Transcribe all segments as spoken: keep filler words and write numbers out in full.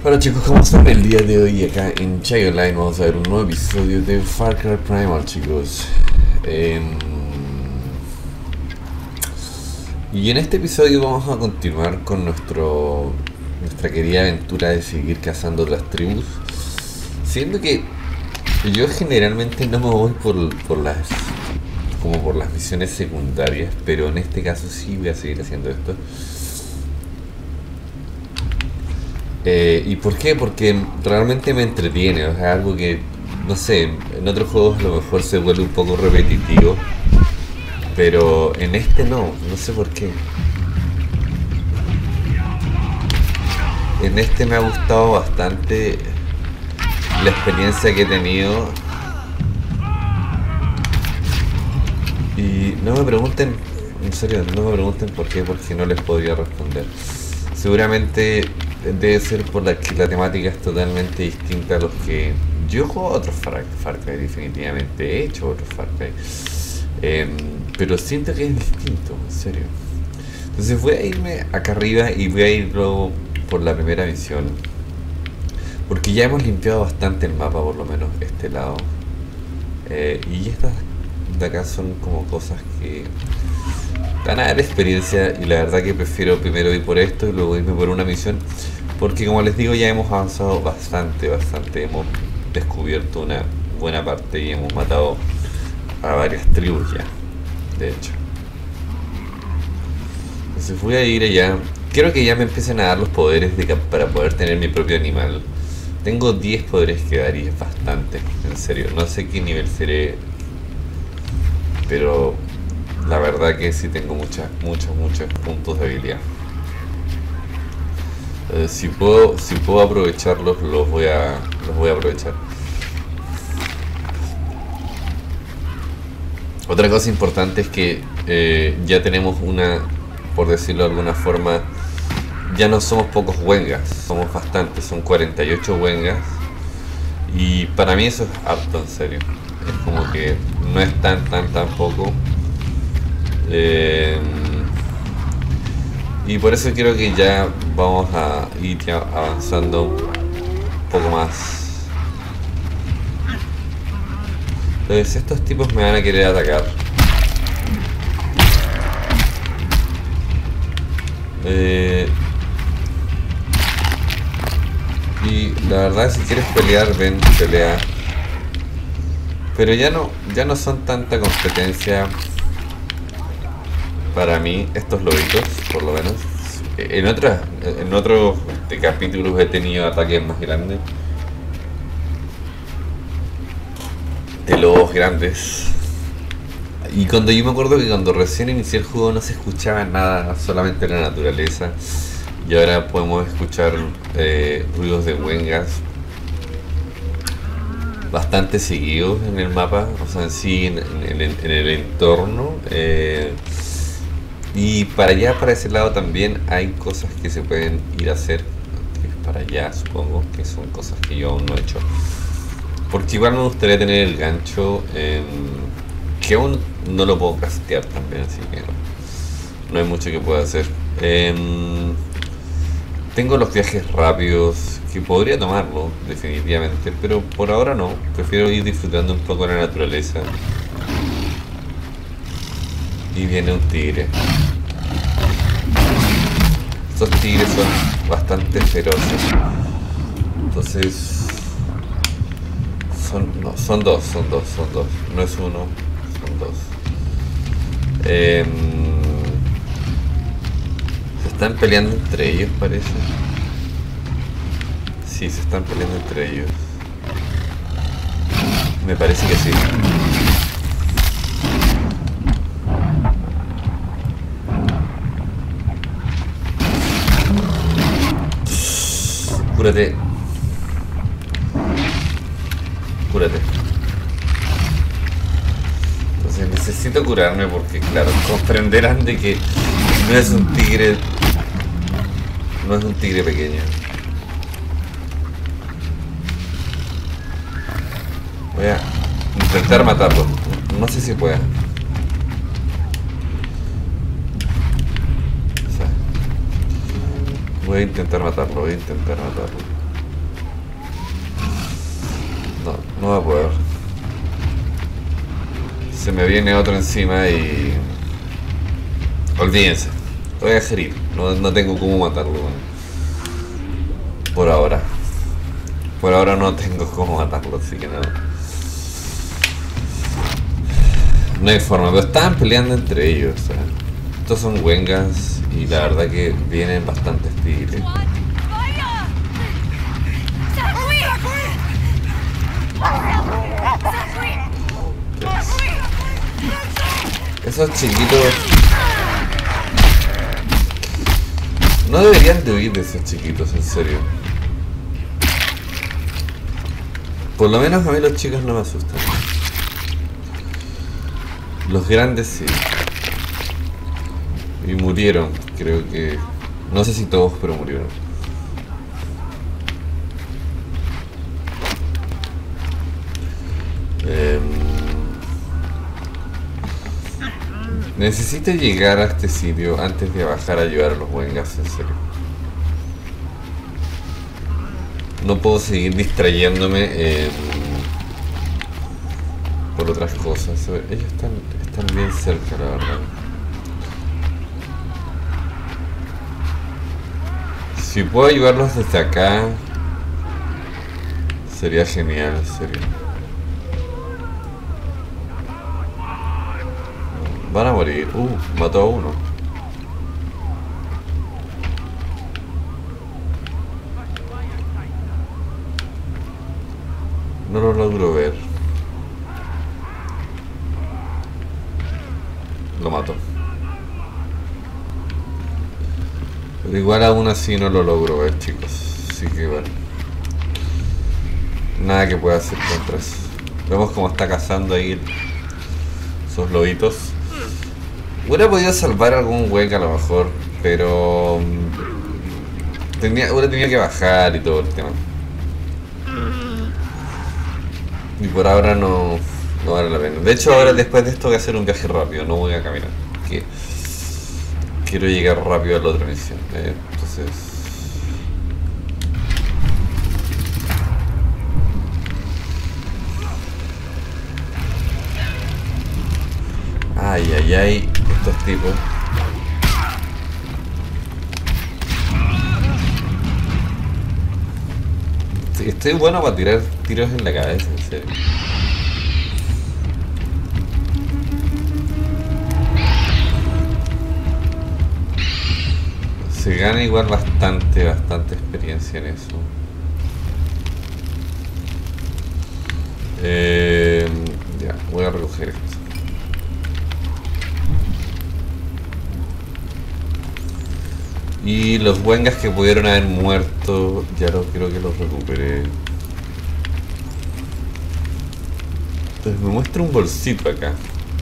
Hola chicos, ¿cómo están? El día de hoy acá en Chai Online vamos a ver un nuevo episodio de Far Cry Primal, chicos. Eh, y en este episodio vamos a continuar con nuestro nuestra querida aventura de seguir cazando otras tribus. Siendo que yo generalmente no me voy por, por las como por las misiones secundarias, pero en este caso sí voy a seguir haciendo esto. Eh, ¿Y por qué? Porque realmente me entretiene, o sea, algo que, no sé, en otros juegos a lo mejor se vuelve un poco repetitivo, pero en este no, no sé por qué. En este me ha gustado bastante la experiencia que he tenido. Y no me pregunten, en serio, no me pregunten por qué, porque no les podría responder. Seguramente debe ser por la que la temática es totalmente distinta a los que yo juego a otros Far, Far Cry, definitivamente he hecho otros Far Cry, eh, pero siento que es distinto, en serio. Entonces voy a irme acá arriba y voy a ir luego por la primera misión, porque ya hemos limpiado bastante el mapa, por lo menos este lado, eh, y estas de acá son como cosas que van a dar experiencia, y la verdad que prefiero primero ir por esto y luego irme por una misión, porque como les digo ya hemos avanzado bastante, bastante, hemos descubierto una buena parte y hemos matado a varias tribus ya, de hecho. Entonces voy a ir allá, quiero que ya me empiecen a dar los poderes de, para poder tener mi propio animal. Tengo diez poderes que dar y es bastante, en serio, no sé qué nivel seré, pero la verdad que sí tengo muchas, muchos, muchos puntos de habilidad. Eh, si puedo, si puedo aprovecharlos, los voy a, los voy a aprovechar. Otra cosa importante es que eh, ya tenemos una, por decirlo de alguna forma, ya no somos pocos wengas, somos bastantes, son cuarenta y ocho wengas. Y para mí eso es harto, en serio. Es como que no es tan, tan, tan poco. Eh, y por eso creo que ya vamos a ir ya avanzando un poco más. Entonces estos tipos me van a querer atacar. Eh, y la verdad, si quieres pelear, ven, pelea. Pero ya no, ya no son tanta competencia para mí estos lobitos, por lo menos. En otras, en otros este, capítulos he tenido ataques más grandes, de lobos grandes. Y cuando yo me acuerdo que cuando recién inicié el juego no se escuchaba nada, solamente la naturaleza. Y ahora podemos escuchar eh, ruidos de wengas bastante seguidos en el mapa, o sea, en sí, en, en, en, en el entorno. Eh, Y para allá, para ese lado también hay cosas que se pueden ir a hacer. Para allá supongo que son cosas que yo aún no he hecho. Porque igual me gustaría tener el gancho, eh, que aún no lo puedo castear también, así que no, no hay mucho que pueda hacer. Eh, tengo los viajes rápidos, que podría tomarlo definitivamente, pero por ahora no. Prefiero ir disfrutando un poco de la naturaleza. Y viene un tigre. Estos tigres son bastante feroces. Entonces son, no, son dos, son dos, son dos. No es uno, son dos. Eh, se están peleando entre ellos, parece. Sí, se están peleando entre ellos. Me parece que sí. Cúrate. Cúrate. Entonces necesito curarme porque, claro, comprenderán de que no es un tigre. No es un tigre pequeño. Voy a intentar matarlo. No sé si pueda. Voy a intentar matarlo, voy a intentar matarlo. No va a poder. Se me viene otro encima y... olvídense. Lo voy a dejar ir. No, no tengo cómo matarlo. Por ahora. Por ahora no tengo cómo matarlo, así que no. No hay forma. Pero estaban peleando entre ellos. O sea, estos son Wengas y la verdad que vienen bastante estiles. Esos chiquitos no deberían de huir de esos chiquitos, en serio. Por lo menos a mí los chicos no me asustan. Los grandes sí. Y murieron, creo que... no sé si todos, pero murieron. Eh... Necesito llegar a este sitio antes de bajar a ayudar a los Wengas, en serio. No puedo seguir distrayéndome eh, por otras cosas. A ver, ellos están, están bien cerca, la verdad. Si puedo ayudarlos desde acá, sería genial, en serio. Van a morir. Uh, mató a uno. No lo logro ver. Lo mato. Pero igual aún así no lo logro ver, chicos. Así que bueno. Nada que pueda hacer contra eso. Vemos cómo está cazando ahí esos lobitos. Hubiera podido salvar algún hueca a lo mejor, pero tenía, hubiera tenido que bajar y todo el tema. Y por ahora no, no vale la pena. De hecho ahora después de esto voy a hacer un viaje rápido, no voy a caminar. Que quiero llegar rápido a la otra misión. ¿eh? Entonces... Ay, ay, ay, estos tipos. Sí, estoy bueno para tirar tiros en la cabeza, en serio. Se gana igual bastante, bastante experiencia en eso. Eh, ya, voy a recoger esto. Y los Wengas que pudieron haber muerto, ya lo, creo que los recuperé. Entonces me muestra un bolsito acá.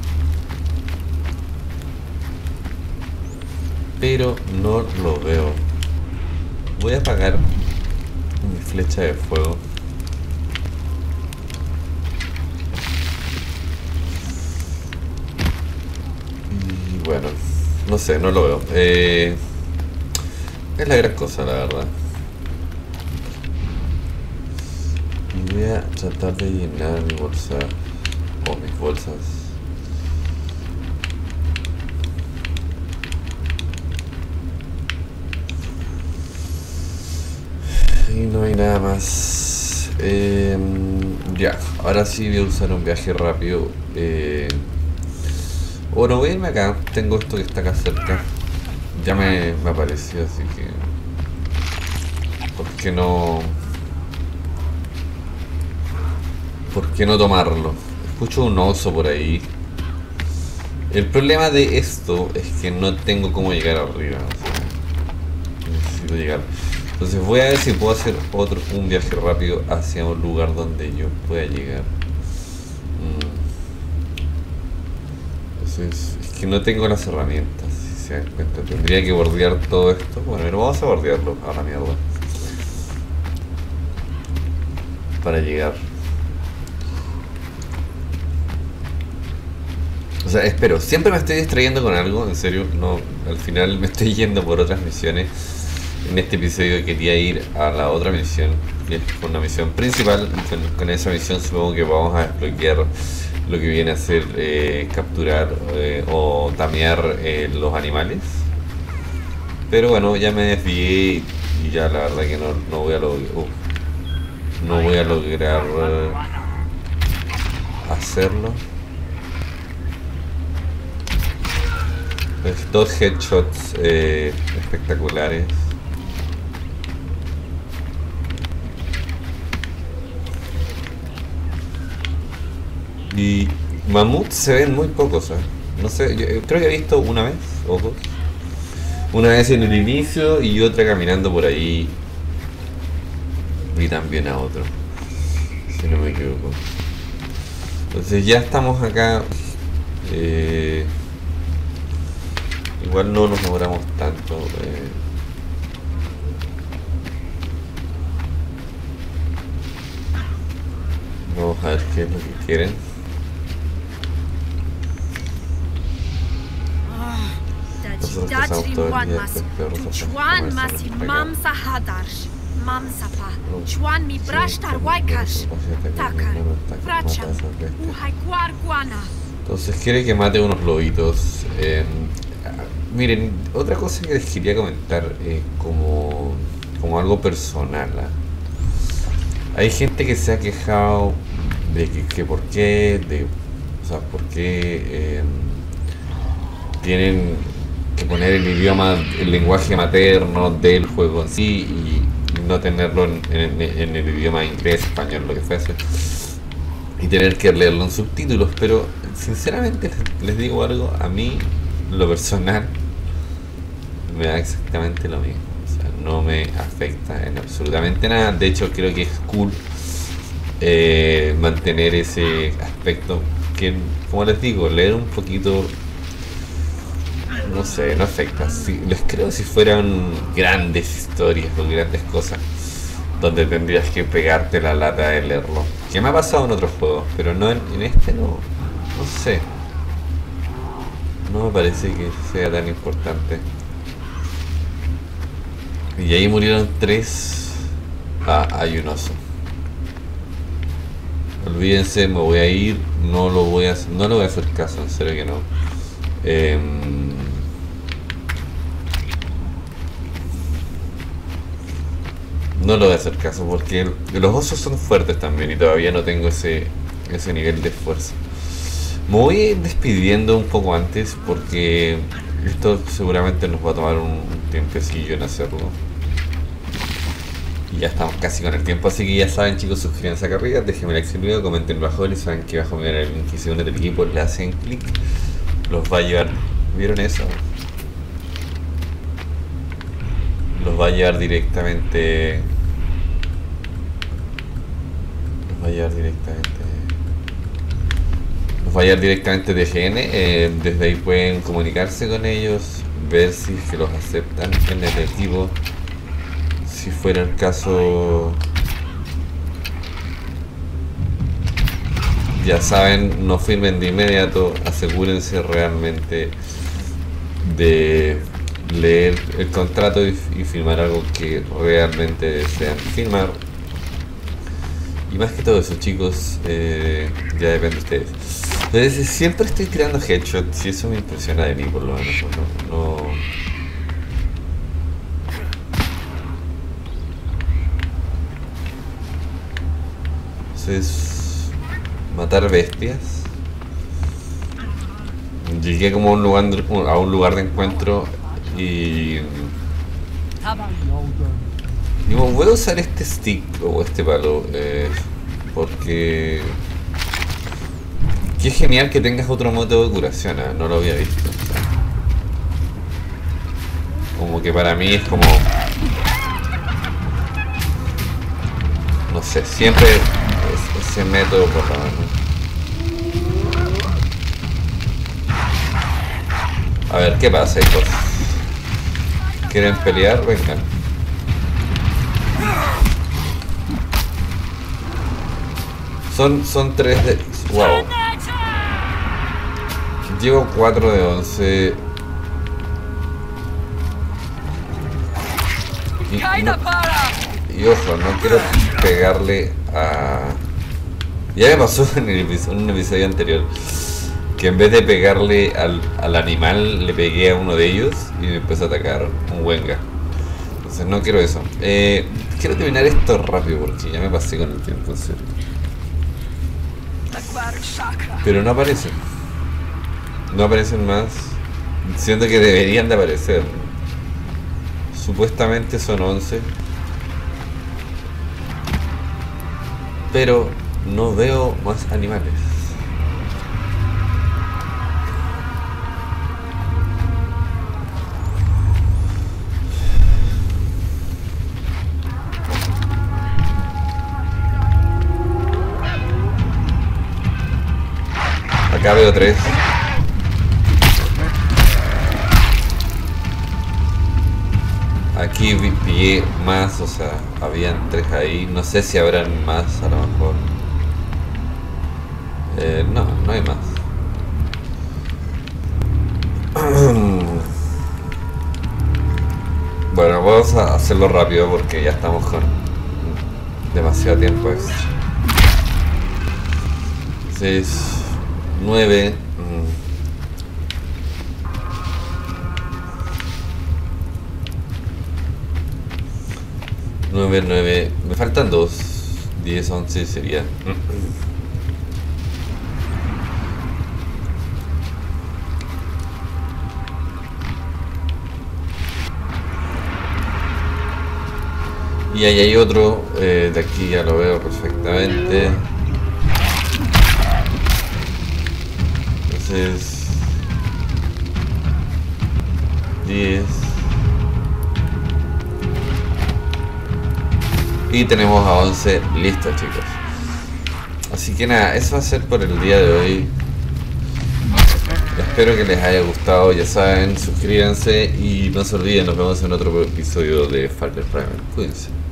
Pero no lo veo. Voy a apagar mi flecha de fuego. Y bueno, no sé, no lo veo. Eh... Es la gran cosa, la verdad. Y voy a tratar de llenar mi bolsa o mis bolsas. Y no hay nada más. Eh, ya, ahora sí voy a usar un viaje rápido. Eh, bueno, voy a irme acá. Tengo esto que está acá cerca. Ya me, me apareció, así que... ¿Por qué no...? ¿Por qué no tomarlo? Escucho un oso por ahí. El problema de esto es que no tengo cómo llegar arriba. O sea, necesito llegar. Entonces voy a ver si puedo hacer otro un viaje rápido hacia un lugar donde yo pueda llegar. Entonces, es que no tengo las herramientas. Se dan cuenta, tendría que bordear todo esto. Bueno, pero vamos a bordearlo a la mierda para llegar. O sea, espero, siempre me estoy distrayendo con algo, en serio, no, al final me estoy yendo por otras misiones. En este episodio quería ir a la otra misión, que es una misión principal. Con, con esa misión supongo que vamos a desbloquear lo que viene a ser eh, capturar eh, o tamear eh, los animales. Pero bueno, ya me desvié y ya la verdad que no, no voy a lograr uh, no voy a lograr uh, hacerlo. Pues dos headshots eh, espectaculares. Y mamuts se ven muy pocos, ¿eh? No sé, yo creo que he visto una vez o dos. Una vez en el inicio y otra caminando por ahí. Y también a otro, si no me equivoco. Entonces ya estamos acá. Eh, igual no nos demoramos tanto. Eh, vamos a ver qué es lo que quieren. Nosotros pasamos todo el día con perros Entonces quiere que mate unos lobitos. Eh, miren, otra cosa que les quería comentar eh, como, como algo personal. ¿eh? Hay gente que se ha quejado de que, que por qué, de, o sea, por qué eh, tienen que poner el idioma, el lenguaje materno del juego en sí y no tenerlo en, en, en el idioma inglés, español, lo que fuese, y tener que leerlo en subtítulos. Pero sinceramente les digo algo, a mí lo personal me da exactamente lo mismo, o sea, no me afecta en absolutamente nada. De hecho creo que es cool eh, mantener ese aspecto que, como les digo, leer un poquito, no sé, no afecta. Si, les creo si fueran grandes historias o grandes cosas donde tendrías que pegarte la lata de leerlo, que me ha pasado en otros juegos, pero no en, en este no, no sé, no me parece que sea tan importante. Y ahí murieron tres. Ah, hay un oso. Olvídense, me voy a ir, no lo voy a no le voy a hacer caso, en serio que no. Eh, No lo voy a hacer caso porque los osos son fuertes también y todavía no tengo ese, ese nivel de esfuerzo. Me voy despidiendo un poco antes porque esto seguramente nos va a tomar un, un tiempecillo en hacerlo. Y ya estamos casi con el tiempo, así que ya saben, chicos, suscríbanse acá arriba, déjenme like si el video, comenten bajo y saben que abajo me el link y se unen del equipo, le hacen clic, los va a llevar. ¿Vieron eso? Los va a llevar directamente. Nos va a llevar directamente. Nos va a llevar directamente de G N. Eh, desde ahí pueden comunicarse con ellos, ver si es que los aceptan en el equipo. Si fuera el caso, ya saben, no firmen de inmediato. Asegúrense realmente de leer el contrato y, y firmar algo que realmente desean firmar. Y más que todo eso, chicos, eh, ya depende de ustedes. Entonces siempre estoy tirando headshots y eso me impresiona de mí, por lo menos. No, no... Entonces, matar bestias. Llegué como a un lugar de, a un lugar de encuentro y digo, voy a usar este stick o este palo eh, porque qué genial que tengas otro método de curación, ¿eh? No lo había visto. Como que para mí es como, no sé, siempre es ese método por lo menos. A ver, ¿qué pasa, hijos? ¿Quieren pelear? Vengan. Son, son tres de... Wow. Llevo cuatro de once. Y ojo, no quiero pegarle a... Ya me pasó en, el episodio, en un episodio anterior que en vez de pegarle al, al animal, le pegué a uno de ellos y me empezó a atacar un Wenga. Entonces no quiero eso. Eh, quiero terminar esto rápido porque ya me pasé con el tiempo, en serio. Pero no aparecen. No aparecen más. Siento que deberían de aparecer. Supuestamente son once. Pero no veo más animales. Acá veo tres. Aquí vi- pillé más, o sea, habían tres ahí. No sé si habrán más, a lo mejor. Eh, no, no hay más. Bueno, vamos a hacerlo rápido porque ya estamos con demasiado tiempo extra. seis, nueve. nueve, nueve. Me faltan dos. diez, once sería. Y ahí hay otro, eh, de aquí ya lo veo perfectamente. Entonces... diez. Y tenemos a once listos, chicos. Así que nada, eso va a ser por el día de hoy. Espero que les haya gustado, ya saben, suscríbanse y no se olviden, nos vemos en otro episodio de Far Cry Primal. Cuídense.